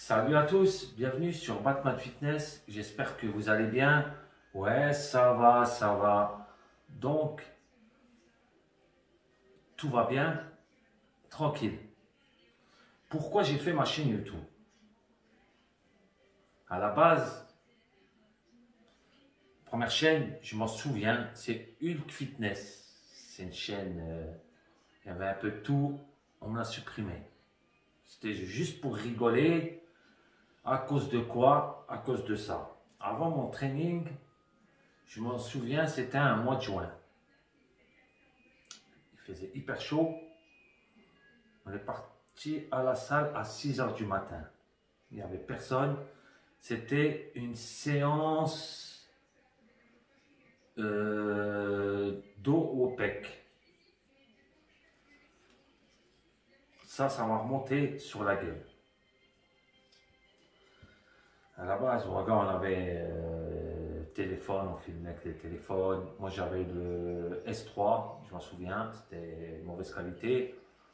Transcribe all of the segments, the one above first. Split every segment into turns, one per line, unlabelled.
Salut à tous, bienvenue sur Batman Fitness, j'espère que vous allez bien. Ouais, ça va, ça va. Donc, tout va bien, tranquille. Pourquoi j'ai fait ma chaîne YouTube? À la base, première chaîne, je m'en souviens, c'est Hulk Fitness. C'est une chaîne, il y avait un peu de tout, on me l'a supprimé. C'était juste pour rigoler. À cause de quoi? À cause de ça. Avant mon training, je m'en souviens, c'était un mois de juin. Il faisait hyper chaud. On est parti à la salle à 6 heures du matin. Il n'y avait personne. C'était une séance dos au pec. Ça m'a remonté sur la gueule. À la base, regarde, on avait téléphone, on filmait avec les téléphones. Moi, j'avais le S3, je m'en souviens, c'était mauvaise qualité.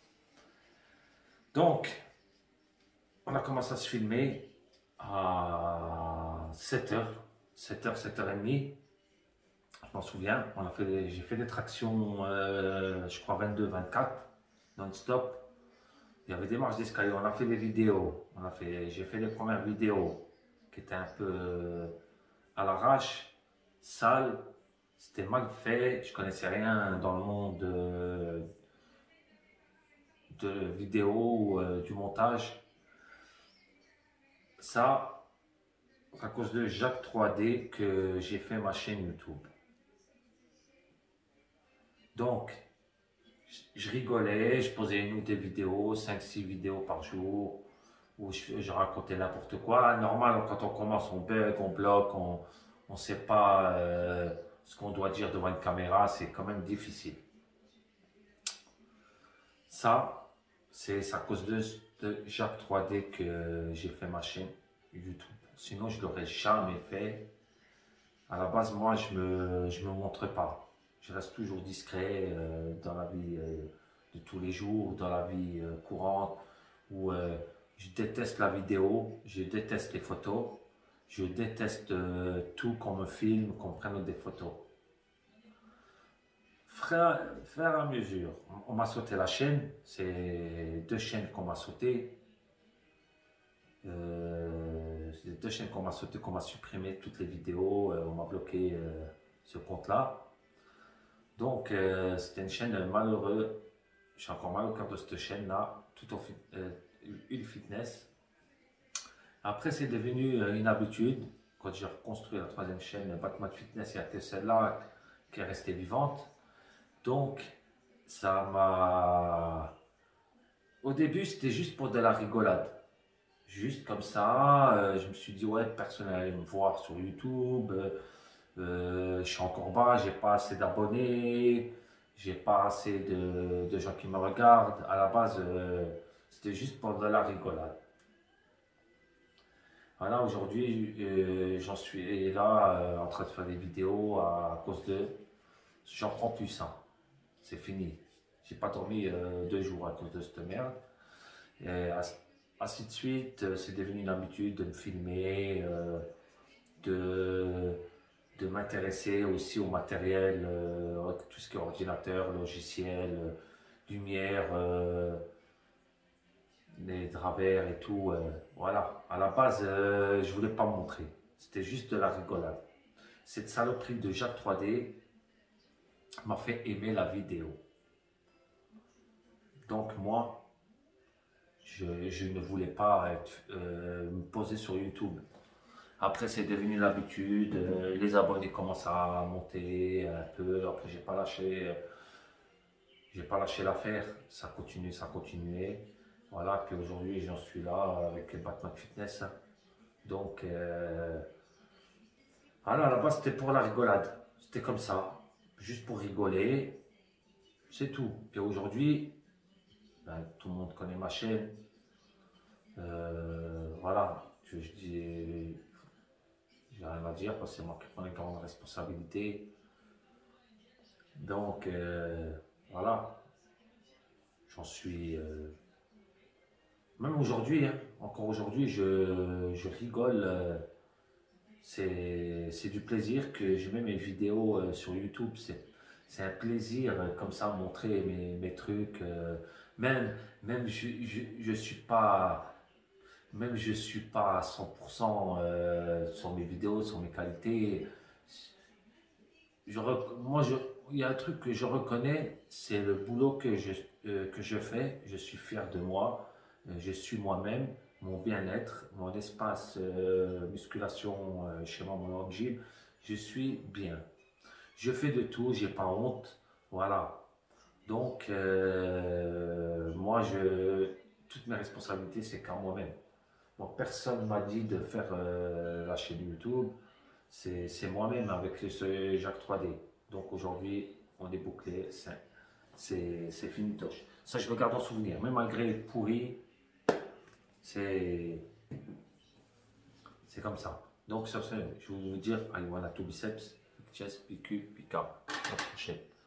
Donc, on a commencé à se filmer à 7h, 7h, 7h30. Je m'en souviens, j'ai fait des tractions, je crois 22, 24, non-stop. Il y avait des marches d'escalier, on a fait des vidéos. J'ai fait les premières vidéos qui étaient un peu à l'arrache, sale. C'était mal fait, je connaissais rien dans le monde de vidéo, du montage. Ça, à cause de Jacques 3D que j'ai fait ma chaîne YouTube. Donc, je rigolais, je posais une ou deux vidéos, 5-6 vidéos par jour, où je racontais n'importe quoi. Normal, quand on commence, on bug, on bloque, on ne sait pas ce qu'on doit dire devant une caméra, c'est quand même difficile. Ça, c'est à cause de Jacques 3D que j'ai fait ma chaîne YouTube. Sinon, je ne l'aurais jamais fait. À la base, moi, je me montre pas. Je reste toujours discret dans la vie de tous les jours, dans la vie courante, où je déteste la vidéo, je déteste les photos, je déteste tout qu'on me filme, qu'on prenne des photos. Faire à mesure. On m'a sauté la chaîne, c'est deux chaînes qu'on m'a sauté. C'est deux chaînes qu'on m'a sauté, qu'on m'a supprimé toutes les vidéos, on m'a bloqué ce compte-là. Donc, c'était une chaîne malheureuse. Je suis encore mal au cœur de cette chaîne-là, tout au Hulk Fitness. Après, c'est devenu une habitude. Quand j'ai reconstruit la troisième chaîne, Batman Fitness, il n'y a que celle-là qui est restée vivante. Donc, ça m'a... Au début, c'était juste pour de la rigolade. Juste comme ça, je me suis dit, ouais, personne n'allait me voir sur YouTube. Je suis encore bas, j'ai pas assez d'abonnés, j'ai pas assez de gens qui me regardent. À la base, c'était juste pour de la rigolade. Voilà, aujourd'hui, j'en suis là en train de faire des vidéos à cause de. J'en prends plus ça. C'est fini. J'ai pas dormi 2 jours à cause de cette merde. Et ainsi de suite, c'est devenu une habitude de me filmer, de m'intéresser aussi au matériel, tout ce qui est ordinateur, logiciel, lumière, les travers et tout. Voilà. À la base, je voulais pas me montrer. C'était juste de la rigolade. Cette saloperie de Jacques 3D m'a fait aimer la vidéo. Donc moi, je ne voulais pas me poser sur YouTube. Après, c'est devenu l'habitude. Les abonnés commencent à monter un peu. Après, j'ai pas lâché l'affaire. Ça continue, ça continuait. Voilà. Puis aujourd'hui, j'en suis là avec Batman Fitness. Donc, voilà, à la base, c'était pour la rigolade. C'était comme ça, juste pour rigoler. C'est tout. Puis aujourd'hui, ben, tout le monde connaît ma chaîne. Voilà. Je dis. J'ai rien à dire parce que c'est moi qui prends les grandes responsabilités. Donc, voilà, j'en suis Même aujourd'hui, hein, encore aujourd'hui, je rigole. C'est du plaisir que je mets mes vidéos sur YouTube. C'est un plaisir comme ça montrer mes trucs. Même, même je suis pas, même je suis pas à 100% sur mes vidéos, sur mes qualités. Moi, il y a un truc que je reconnais, c'est le boulot que je fais. Je suis fier de moi. Je suis moi-même, mon bien-être, mon espace musculation chez moi, mon gym. Je suis bien. Je fais de tout, j'ai pas honte. Voilà. Donc, toutes mes responsabilités, c'est qu'à moi-même. Moi, personne m'a dit de faire la chaîne YouTube. C'est moi-même avec ce Jacques 3D. Donc aujourd'hui, on est bouclé, c'est finitoche. Ça, je le garde en souvenir. Même malgré les pourris, c'est comme ça. Donc sur ce, je vais vous dire, allez, voilà, tout biceps, chest, PQ, PK. À la prochaine.